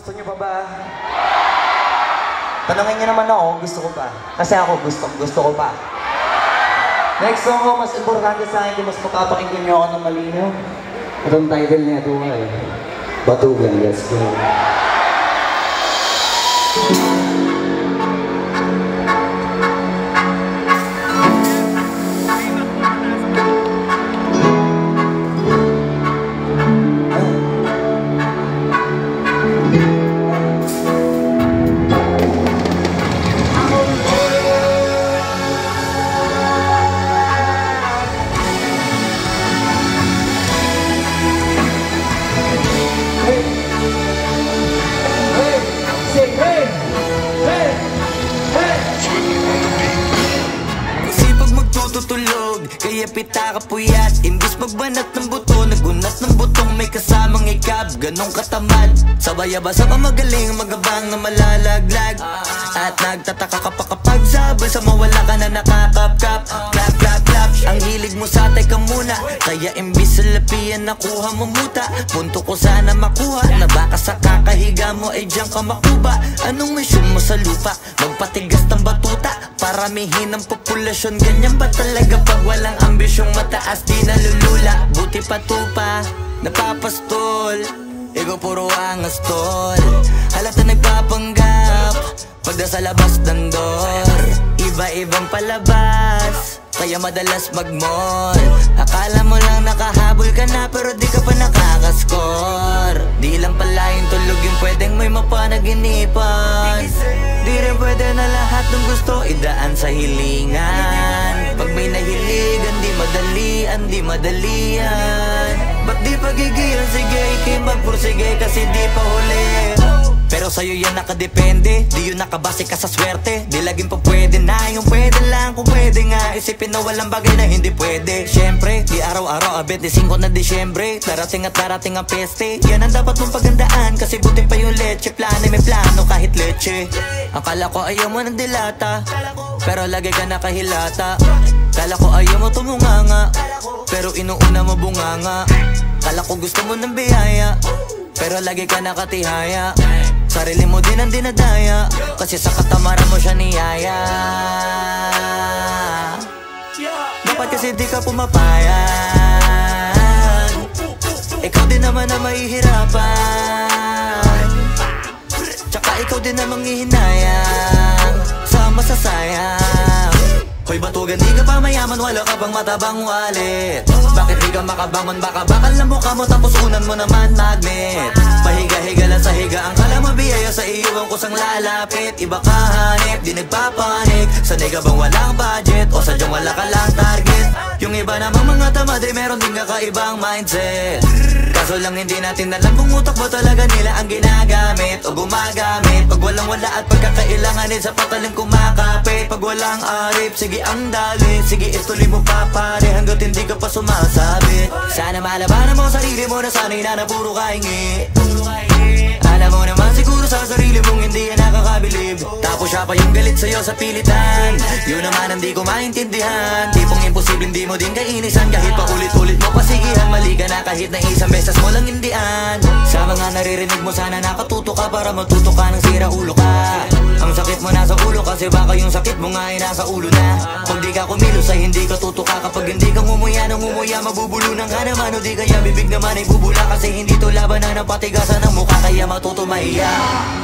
Gusto niyo pa ba? Tanungin niyo naman ako, gusto ko pa. Kasi ako gusto ko pa. Next song ko, mas importante sa akin kung mas mapapakinggan niyo ako ng malinaw. Itong title niya ito ay Batugan, let's go. Tutulog, kaya pita ka puyat. Imbis magbanat ng buto, nagunat ng butong may kasamang ikab. Ganong katamad, sabay-abasa pa magaling, magabang na malalaglag. At nagtataka ka pa kapag sabay sa mawala ka na nakakapkap. Clap, clap, clap, ang hilig mo sa teka muna. Kaya imbis sa lapian nakuha mo muta. Punto ko sana makuha, na baka sa kakahiga mo ay diyan ka makuba. Anong mission mo sa lupa? Magpatigas ng batuta, paramihin ang populasyon. Ganyan ba talaga pag walang ambisyong mataas di nalulula? Buti pa tupa, napapastol, ego puro angas tol. Halata nagpapanggap, pagda sa labas ng door. Iba-ibang palabas, kaya madalas mag-mall. Akala mo lang nakahabol ka na, pero di ka pa nakakascore. Di lang pala yung tulog yung pwedeng may mapanaginipan. Di rin pwede na lahat ng gusto idaan sa hilingan. Pag may nahiligan, di madalian. Ba't di pagigilan? Sige, ikay magpursige kasi di pa huli. Pero sa'yo yan nakadepende, di yun nakabase ka sa swerte. Di laging pa pwede na, yung pwede lang kung pwede nga. Isipin na walang bagay na hindi pwede. Siyempre, di araw-araw, 25 na Disyembre. Darating at darating ang peste, yan ang dapat mong pagandaan. Kasi buti pa yung leche, plano may plano kahit leche. Akala ko ayaw mo ng dilata, pero lagi ka nakahilata. Kala ko ayaw mo tumunganga, pero inuuna mo bunganga. Kala ko gusto mo ng biyaya, pero lagi ka nakatihaya. Sarili mo din ang dinadaya, kasi sa katamaran mo siya niyaya. Dapat kasi di ka pumapayag, ikaw din naman na mahihirapan. Tsaka ikaw din na manghihinayang sa masasayang. Hoy batugan, di ka pa mayaman, wala ka pang matabang wallet. Bakit di ka makabangon? Baka bakal na mukha mo tapos unan mo naman magnet. Pahiga-higa lang sa higa, ang kala mabiyaya sa iyo ang kusang lalapit. Iba ka hanip, di nagpapanik. Sanay ka bang walang budget o sadyang wala ka lang target? Yung iba namang mga tamad ay meron din kakaibang mindset. Kaso lang hindi natin alam kung utak ba talaga nila ang ginagamit o gumagamit. Pag walang wala at pagkakailanganin sa pataling kumakapit. Pag walang arip, sige ang dali, sige ituloy mo pa pare hanggat hindi ka pa sumasabi. Sana malabanan mo sarili mo na sanay na puro kahingi. Alam mo naman siguro sa sarili mong hindi yan nakakabilib. Tapos siya pa yung galit sa'yo sa pilitan. Yun naman ang di ko maintindihan. Tipong imposible hindi mo din kainisan. Kahit pa ulit-ulit mo pasigihan, mali ka na kahit na isang beses mo lang hindian. Sa mga naririnig mo sana nakatuto ka para matuto ka ng sira ulo ka. Ang sakit mo nasa ulo kasi baka yung sakit mo nga ay nasa ulo na. Pag di ka kumilos ay hindi ka tutuka. Kapag hindi ka ngumuya ng ngumuya, mabubulunan ka naman. O di kaya bibig naman ay bubula kasi hindi to labanan ng patigasan ng mukha. Kaya matuto mahiya.